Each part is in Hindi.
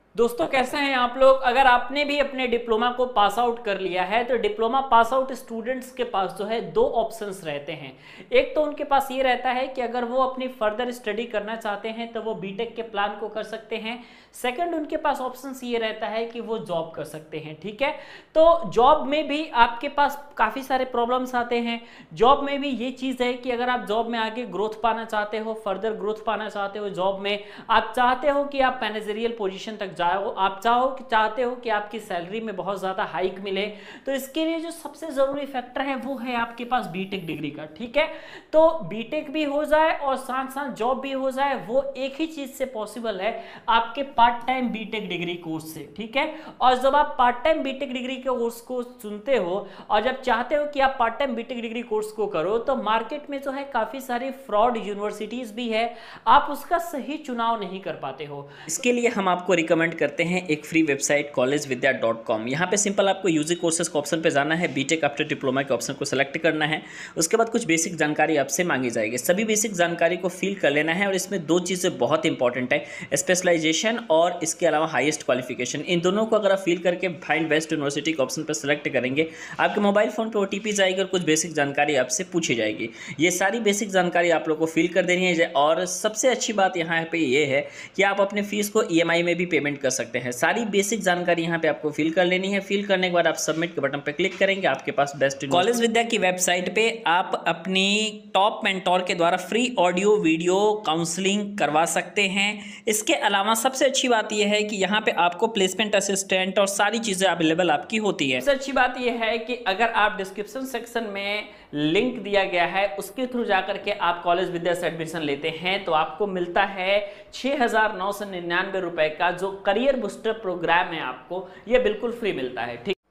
दोस्तों कैसे हैं आप लोग। अगर आपने भी अपने डिप्लोमा को पास आउट कर लिया है तो डिप्लोमा पास आउट स्टूडेंट्स के पास जो है दो ऑप्शंस रहते हैं। एक तो उनके पास ये रहता है कि अगर वो अपनी फर्दर स्टडी करना चाहते हैं तो वो बीटेक के प्लान को कर सकते हैं। सेकंड उनके पास ऑप्शंस ये रहता है कि वो जॉब कर सकते हैं। ठीक है, तो जॉब में भी आपके पास काफ़ी सारे प्रॉब्लम्स आते हैं। जॉब में भी ये चीज़ है कि अगर आप जॉब में आगे ग्रोथ पाना चाहते हो, फर्दर ग्रोथ पाना चाहते हो जॉब में, आप चाहते हो कि आप मैनेजरियल पोजीशन तक जाओ, आप चाहते हो कि आपकी सैलरी में बहुत ज़्यादा हाइक मिले, तो इसके लिए जो सबसे ज़रूरी फैक्टर है वो है आपके पास बीटेक डिग्री का। ठीक है, तो बीटेक भी हो जाए और साथ साथ जॉब भी हो जाए, वो एक ही चीज़ से पॉसिबल है, आपके part time BTech degree course से। ठीक है, और जब आप पार्ट टाइम बीटेक डिग्री के कोर्स को चुनते हो और जब चाहते हो कि आप part time BTech degree course को करो, तो मार्केट में जो है काफ़ी सारी फ्रॉड यूनिवर्सिटीज़ भी है, आप उसका सही चुनाव नहीं कर पाते हो। इसके लिए हम आपको रिकमेंड करते हैं एक फ्री वेबसाइट collegevidya.com। यहाँ पे सिंपल आपको यूजी कोर्सेज के ऑप्शन पे जाना है, बीटेक आफ्टर डिप्लोमा के ऑप्शन को सेलेक्ट करना है। उसके बाद कुछ बेसिक जानकारी आपसे मांगी जाएगी, सभी बेसिक जानकारी को फिल कर लेना है। और इसमें दो चीज़ें बहुत इंपॉर्टेंट है, स्पेशलाइजेशन और इसके अलावा हाईएस्ट क्वालिफिकेशन। इन दोनों को अगर आप फिल करके फाइंड बेस्ट यूनिवर्सिटी के ऑप्शन पर सेलेक्ट करेंगे, आपके मोबाइल फ़ोन पर OTP जाएगी और कुछ बेसिक जानकारी आपसे पूछी जाएगी। ये सारी बेसिक जानकारी आप लोग को फिल कर देनी है। और सबसे अच्छी बात यहाँ पे ये है कि आप अपने फीस को EMI में भी पेमेंट कर सकते हैं। सारी बेसिक जानकारी यहाँ पे आपको फिल कर लेनी है। फिल करने के बाद आप सबमिट के बटन पर क्लिक करेंगे, आपके पास बेस्ट कॉलेज विद्या की वेबसाइट पे आप अपनी टॉप मेंटोर के द्वारा फ्री ऑडियो वीडियो काउंसलिंग करवा सकते हैं। इसके अलावा सबसे अच्छी बात यह है कि यहाँ पे आपको प्लेसमेंट असिस्टेंट और सारी चीज़ें अवेलेबल आपकी होती है। सबसे अच्छी बात यह है कि अगर आप डिस्क्रिप्शन सेक्शन में लिंक दिया गया है उसके थ्रू जाकर के आप कॉलेज विद्या से एडमिशन लेते हैं तो आपको मिलता है 6,999 रुपए का जो करियर बूस्टर प्रोग्राम है, आपको ये बिल्कुल फ्री मिलता है। ठीक,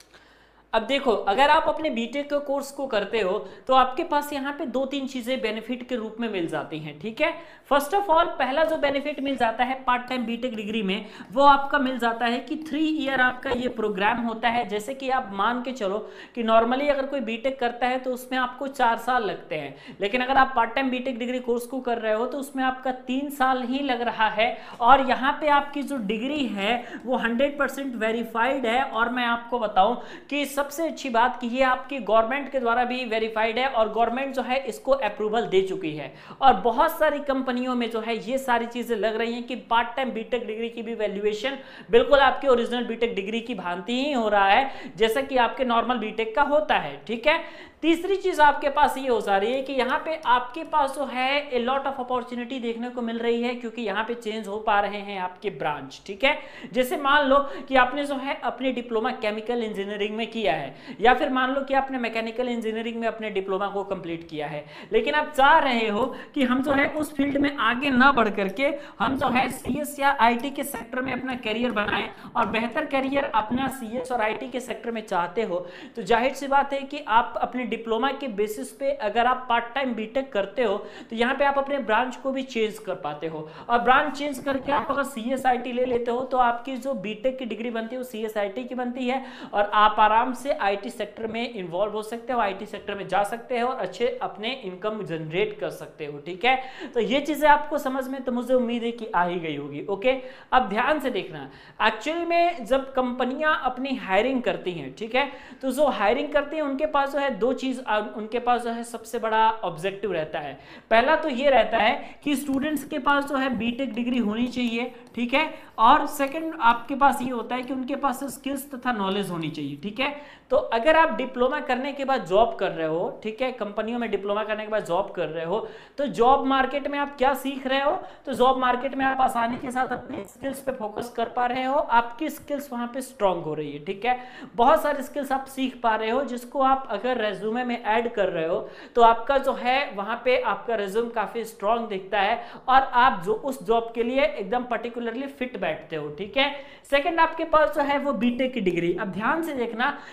अब देखो, अगर आप अपने बीटेक के कोर्स को करते हो तो आपके पास यहाँ पे दो तीन चीजें बेनिफिट के रूप में मिल जाती हैं। ठीक है, फर्स्ट ऑफ ऑल पहला जो बेनिफिट मिल जाता है पार्ट टाइम बीटेक डिग्री में, वो आपका मिल जाता है कि 3 ईयर आपका ये प्रोग्राम होता है। जैसे कि आप मान के चलो कि नॉर्मली अगर कोई बीटेक करता है तो उसमें आपको 4 साल लगते हैं, लेकिन अगर आप part time BTech degree course को कर रहे हो तो उसमें आपका 3 साल ही लग रहा है। और यहाँ पे आपकी जो डिग्री है वो 100% वेरीफाइड है। और मैं आपको बताऊं कि सबसे अच्छी बात कि ये आपकी गवर्नमेंट के द्वारा भी वेरीफाइड है और गवर्नमेंट जो है इसको अप्रूवल दे चुकी है। और बहुत सारी कंपनियों में जो है ये सारी चीजें लग रही हैं कि पार्ट टाइम बीटेक डिग्री की भी वैल्यूएशन बिल्कुल आपके ओरिजिनल बीटेक डिग्री की भांति ही हो रहा है, जैसा कि आपके नॉर्मल बीटेक का होता है। ठीक है, तीसरी चीज आपके पास ये हो जा रही है कि यहाँ पे आपके पास जो है ए लॉट ऑफ अपॉर्चुनिटी देखने को मिल रही है, क्योंकि यहाँ पे चेंज हो पा रहे हैं आपके ब्रांच। ठीक है, जैसे मान लो कि आपने जो है अपने डिप्लोमा केमिकल इंजीनियरिंग में किया है, या फिर मान लो कि आपने मैकेनिकल इंजीनियरिंग में अपने डिप्लोमा को कंप्लीट किया है, लेकिन आप चाह रहे हो कि हम जो है उस फील्ड में आगे ना बढ़ करके हम जो है CS या IT के सेक्टर में अपना करियर बनाएं और बेहतर करियर अपना CS और IT के सेक्टर में चाहते हो, तो जाहिर सी बात है कि आप अपने डिप्लोमा के बेसिस पे अगर आप पार्ट टाइम बीटेक करते हो तो यहाँ पे आप अपने ब्रांच को भी चेंज कर पाते हो। और ब्रांच चेंज करके आप अगर CSIT ले लेते हो तो आपकी जो बीटेक की डिग्री बनती है वो CSIT की बनती है और आप आराम से IT सेक्टर में इन्वॉल्व हो सकते हो, IT सेक्टर में जा सकते हो और अच्छे अपने इनकम जनरेट कर सकते हो। ठीक है, तो ये चीजें आपको समझ में तो मुझे उम्मीद है कि आ ही गई होगी। ओके, अब ध्यान से देखना, एक्चुअली में जब कंपनियां अपनी हायरिंग करती हैं, ठीक है, तो जो हायरिंग करती हैं उनके पास जो है दो चीज, उनके पास जो है सबसे बड़ा ऑब्जेक्टिव रहता है। पहला तो ये रहता है कि स्टूडेंट्स के पास जो है बीटेक डिग्री होनी चाहिए। ठीक है, और सेकंड आपके पास ये होता है कि उनके पास स्किल्स तथा नॉलेज होनी चाहिए। ठीक है, तो अगर आप डिप्लोमा करने के बाद जॉब कर रहे हो, ठीक है, कंपनियों में डिप्लोमा करने के बाद जॉब कर रहे हो, तो जॉब मार्केट में आप क्या सीख रहे हो, तो जॉब मार्केट में आप आसानी के साथ अपने स्किल्स पे फोकस कर पा रहे हो, आपकी स्किल्स वहां पे स्ट्रांग हो रही है। ठीक है, बहुत सारे स्किल्स आप सीख पा रहे हो जिसको आप अगर रेज्यूमे में ऐड कर रहे हो तो आपका जो है वहां पे आपका रेज्यूम काफी स्ट्रांग दिखता है और आप जो उस जॉब के लिए एकदम पर्टिकुलरली फिट बैठते हो। ठीक है, सेकंड आपके पास जो है वो बीटेक की डिग्री। अब ध्यान से देखना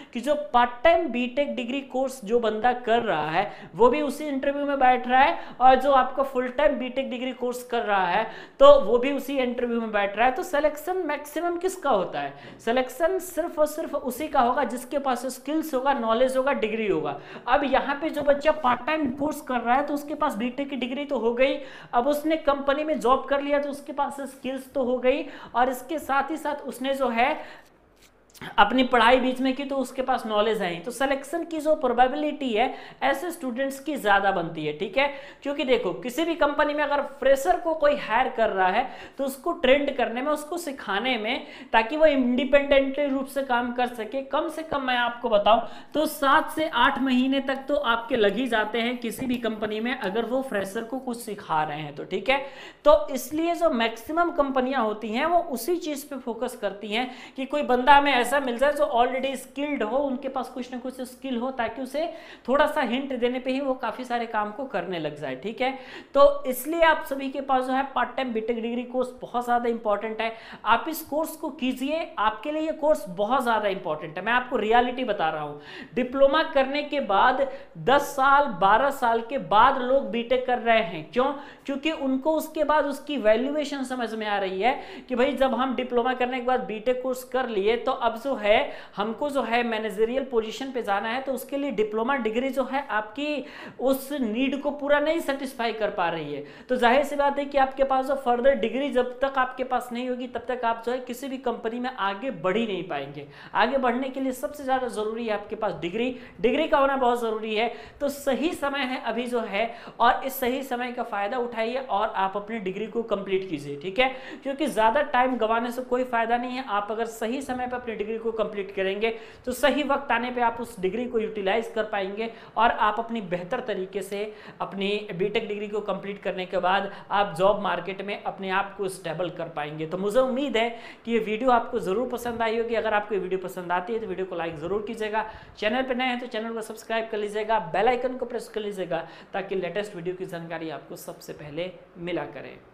कि जो part time BTech degree course जो बंदा कर रहा है वो भी उसी इंटरव्यू में बैठ रहा है, और जो आपका full time BTech degree course कर रहा है तो वो भी उसी इंटरव्यू में बैठ रहा है। तो सिलेक्शन मैक्सिमम किसका होता है? सिलेक्शन सिर्फ और सिर्फ उसी का होगा जिसके पास स्किल्स होगा, नॉलेज होगा, डिग्री होगा। अब यहाँ पे जो बच्चा पार्ट टाइम कोर्स कर रहा है तो उसके पास बीटेक की डिग्री तो हो गई, अब उसने कंपनी में जॉब कर लिया तो उसके पास स्किल्स तो हो गई, और इसके साथ ही साथ उसने जो है अपनी पढ़ाई बीच में की तो उसके पास नॉलेज है। तो सिलेक्शन की जो प्रोबेबिलिटी है ऐसे स्टूडेंट्स की ज्यादा बनती है, ठीक है। क्योंकि देखो किसी भी कंपनी में अगर फ्रेशर को कोई हायर कर रहा है तो उसको ट्रेंड करने में, उसको सिखाने में, ताकि वो इंडिपेंडेंटली रूप से काम कर सके, कम से कम मैं आपको बताऊं तो 7 से 8 महीने तक तो आपके लग ही जाते हैं किसी भी कंपनी में, अगर वो फ्रेशर को कुछ सिखा रहे हैं तो, ठीक है। तो इसलिए जो मैक्सिमम कंपनियां होती हैं वो उसी चीज पे फोकस करती हैं कि कोई बंदा हमें ऐसा मिल जाए जो ऑलरेडी स्किल्ड हो, उनके पास कुछ ना कुछ स्किल हो, ताकि उसे थोड़ा सा हिंट देने पे ही वो काफी सारे काम को करने लग जाए, ठीक है। तो इसलिए आप सभी के पास जो है part time BTech degree course बहुत ज्यादा इंपॉर्टेंट है। आप इस कोर्स को कीजिए, आपके लिए ये कोर्स बहुत ज्यादा इंपॉर्टेंट है। मैं आपको रियलिटी बता रहा हूं, डिप्लोमा करने के बाद 10 साल 12 साल के बाद लोग बीटेक कर रहे हैं। क्यों? क्योंकि उनको उसके बाद उसकी वैल्यूएशन समझ में आ रही है कि भाई जब हम डिप्लोमा करने के बाद बीटेक कोर्स कर लिए तो अब जो है हमको जो है मैनेजरियल पोजीशन पे जाना है, तो उसके लिए डिप्लोमा डिग्री जो है आपकी उस नीड को पूरा नहीं सेटिस्फाई कर पा रही है। तो जाहिर सी बात है कि आपके पास जो फर्दर डिग्री जब तक आपके पास नहीं होगी तब तक आप जो है किसी भी कंपनी में आगे बढ़ ही नहीं पाएंगे। आगे बढ़ने के लिए सबसे ज्यादा जरूरी है आपके पास डिग्री का होना बहुत जरूरी है। तो सही समय है अभी जो है, और इस सही समय का फायदा उठाइए और आप अपनी डिग्री को कंप्लीट कीजिए, ठीक है। क्योंकि ज्यादा टाइम गंवाने से कोई फायदा नहीं है। आप अगर सही समय पर अपनी डिग्री को कंप्लीट करेंगे तो सही वक्त आने पे आप उस डिग्री को यूटिलाइज कर पाएंगे और आप अपनी बेहतर तरीके से अपनी बीटेक डिग्री को कंप्लीट करने के बाद आप जॉब मार्केट में अपने आप को स्टेबल कर पाएंगे। तो मुझे उम्मीद है कि ये वीडियो आपको जरूर पसंद आई होगी। अगर आपको ये वीडियो पसंद आती है तो वीडियो को लाइक जरूर कीजिएगा, चैनल पर नए हैं तो चैनल को सब्सक्राइब कर लीजिएगा, बेल आइकन को प्रेस कर लीजिएगा ताकि लेटेस्ट वीडियो की जानकारी आपको सबसे पहले मिला करे।